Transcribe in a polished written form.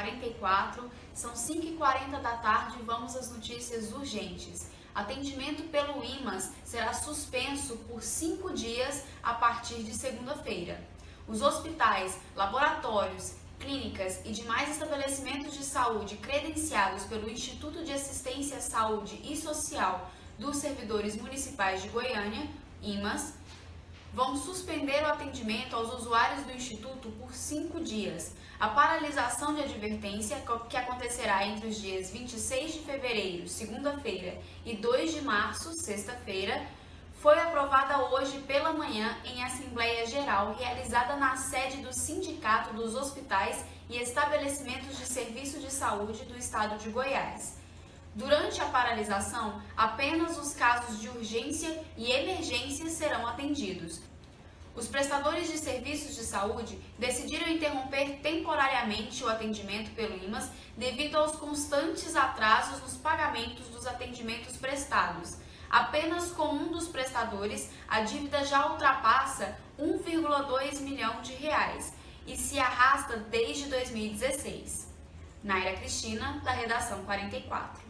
44, são 5h40 da tarde e vamos às notícias urgentes. Atendimento pelo IMAS será suspenso por 5 dias a partir de segunda-feira. Os hospitais, laboratórios, clínicas e demais estabelecimentos de saúde credenciados pelo Instituto de Assistência à Saúde e Social dos Servidores Municipais de Goiânia, IMAS, vão suspender o atendimento aos usuários do Instituto por 5 dias. A paralisação de advertência, que acontecerá entre os dias 26 de fevereiro, segunda-feira, e 2 de março, sexta-feira, foi aprovada hoje pela manhã em Assembleia Geral, realizada na sede do Sindicato dos Hospitais e Estabelecimentos de Serviço de Saúde do Estado de Goiás. Durante a paralisação, apenas os casos de urgência e emergência serão atendidos. Os prestadores de serviços de saúde decidiram interromper temporariamente o atendimento pelo IMAS devido aos constantes atrasos nos pagamentos dos atendimentos prestados. Apenas com um dos prestadores, a dívida já ultrapassa 1,2 milhão de reais e se arrasta desde 2016. Naira Cristina, da Redação 44.